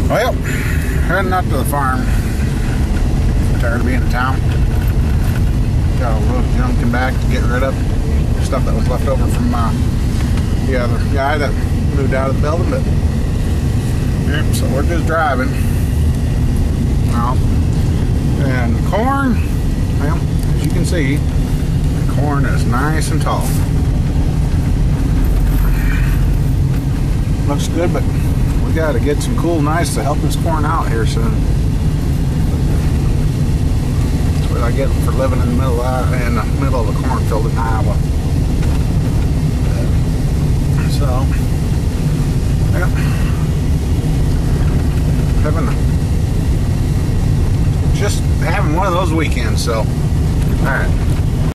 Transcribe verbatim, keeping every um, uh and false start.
Well, heading up to the farm. Tired of being in town. Got a little junking back to get rid of. Stuff that was left over from uh, the other guy that moved out of the building. But yeah, so we're just driving. Well, and the corn, well, as you can see, the corn is nice and tall. Looks good, but we got to get some cool nice to help this corn out here soon. That's what I get for living in the middle of, in the middle of the cornfield in Iowa. So, yeah, having just having one of those weekends. So.